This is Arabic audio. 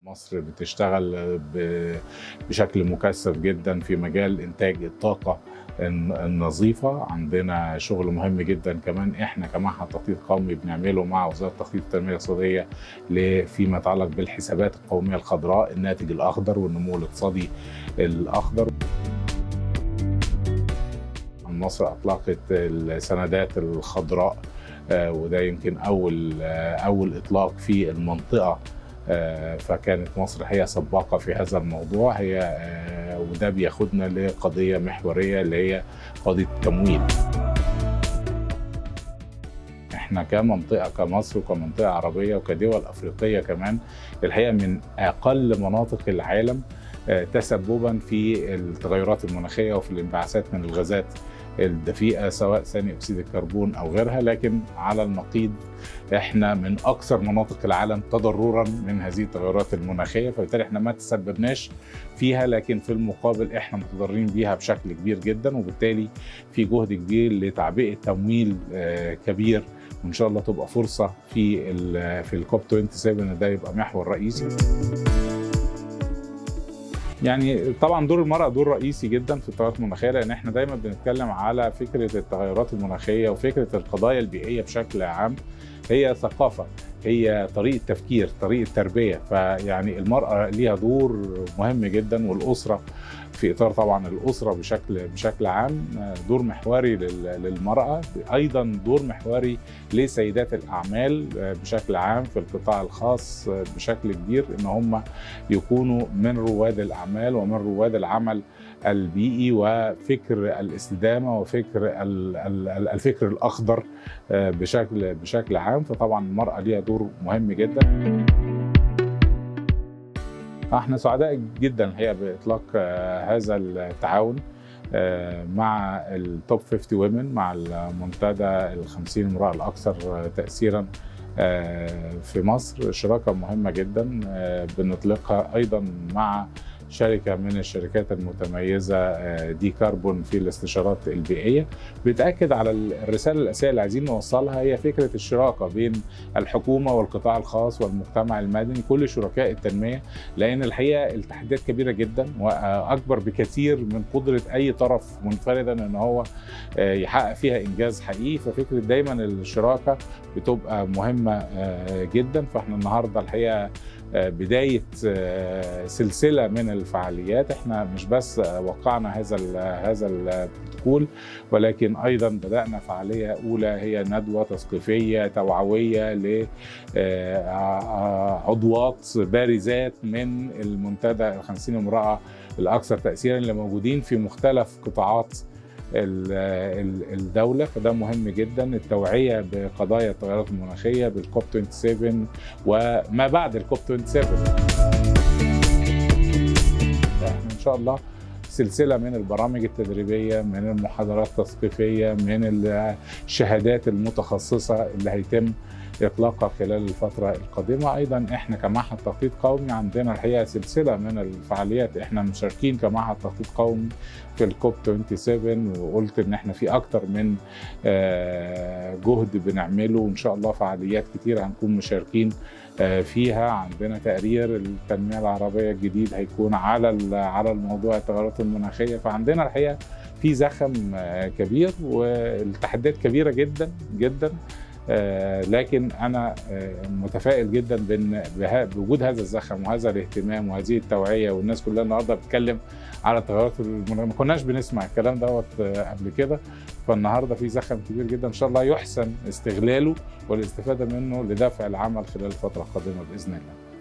مصر بتشتغل بشكل مكثف جدا في مجال إنتاج الطاقة النظيفة. عندنا شغل مهم جدا كمان احنا كمعهد تخطيط قومي بنعمله مع وزارة التخطيط والتنمية الاقتصادية فيما يتعلق بالحسابات القومية الخضراء، الناتج الأخضر والنمو الاقتصادي الأخضر. مصر أطلقت السندات الخضراء وده يمكن أول إطلاق في المنطقة، فكانت مصر هي سباقة في هذا الموضوع، وده بياخدنا لقضية محورية اللي هي قضية التمويل. احنا كمنطقة كمصر وكمنطقة عربية وكدول أفريقية كمان الحقيقة من أقل مناطق العالم تسببا في التغيرات المناخية وفي الانبعاثات من الغازات الدفيئة سواء ثاني أكسيد الكربون أو غيرها، لكن على النقيض احنا من أكثر مناطق العالم تضررا من هذه التغيرات المناخية، فبالتالي احنا ما تسببناش فيها، لكن في المقابل احنا متضررين بيها بشكل كبير جدا، وبالتالي في جهد كبير لتعبئة تمويل كبير، وإن شاء الله تبقى فرصة في الكوب 27 ده يبقى محور رئيسي. يعني طبعا دور المرأة دور رئيسي جدا في التغيرات المناخية، لأن احنا دايما بنتكلم على فكرة التغيرات المناخية وفكرة القضايا البيئية بشكل عام، هي ثقافة، هي طريقة تفكير، طريقة تربية، فيعني المرأة ليها دور مهم جدا، والأسرة في إطار طبعا الأسرة بشكل عام دور محوري للمرأة، أيضا دور محوري لسيدات الأعمال بشكل عام في القطاع الخاص بشكل كبير، إن هم يكونوا من رواد الأعمال ومن رواد العمل البيئي وفكر الاستدامة وفكر الفكر الأخضر بشكل عام، فطبعا المرأة ليها دور مهم جدا. احنا سعداء جدا الحقيقه باطلاق هذا التعاون مع التوب 50 وومن، مع المنتدى ال50 امراه الاكثر تاثيرا في مصر. شراكه مهمه جدا بنطلقها ايضا مع شركة من الشركات المتميزة دي كاربون في الاستشارات البيئية، بتأكد على الرسالة الأساسية اللي عايزين نوصلها، هي فكرة الشراكة بين الحكومة والقطاع الخاص والمجتمع المدني، كل شركاء التنمية، لأن الحقيقة التحديات كبيرة جدا وأكبر بكثير من قدرة أي طرف منفردا أن هو يحقق فيها إنجاز حقيقي، ففكرة دايما الشراكة بتبقى مهمة جدا. فاحنا النهاردة الحقيقة بداية سلسلة من الفعاليات، احنا مش بس وقعنا هذا البروتوكول، ولكن ايضا بدأنا فعالية اولى هي ندوة تثقيفية توعوية لعضوات بارزات من المنتدى ال50 امرأة الاكثر تأثيرا اللي موجودين في مختلف قطاعات الدولة، فده مهم جدا. التوعية بقضايا التغيرات المناخية بالكوب 27 وما بعد الكوب 27، احنا ان شاء الله سلسلة من البرامج التدريبية، من المحاضرات التثقيفية، من الشهادات المتخصصة اللي هيتم إطلاقها خلال الفترة القادمة. أيضا إحنا كمعهد تخطيط قومي عندنا الحقيقة سلسلة من الفعاليات، إحنا مشاركين كمعهد تخطيط قومي في الكوب 27، وقلت إن إحنا في أكتر من جهد بنعمله، وإن شاء الله فعاليات كتير هنكون مشاركين فيها. عندنا تقرير التنمية العربية الجديد هيكون على الموضوع التغيرات المناخية، فعندنا الحقيقة في زخم كبير والتحديات كبيرة جدا جدا، لكن أنا متفائل جدا بوجود هذا الزخم وهذا الاهتمام وهذه التوعية، والناس كلها النهارده بتتكلم على التغيرات المناخية، ما كناش بنسمع الكلام دوت قبل كده، فالنهارده في زخم كبير جدا ان شاء الله يحسن استغلاله والاستفادة منه لدفع العمل خلال الفترة القادمة بإذن الله.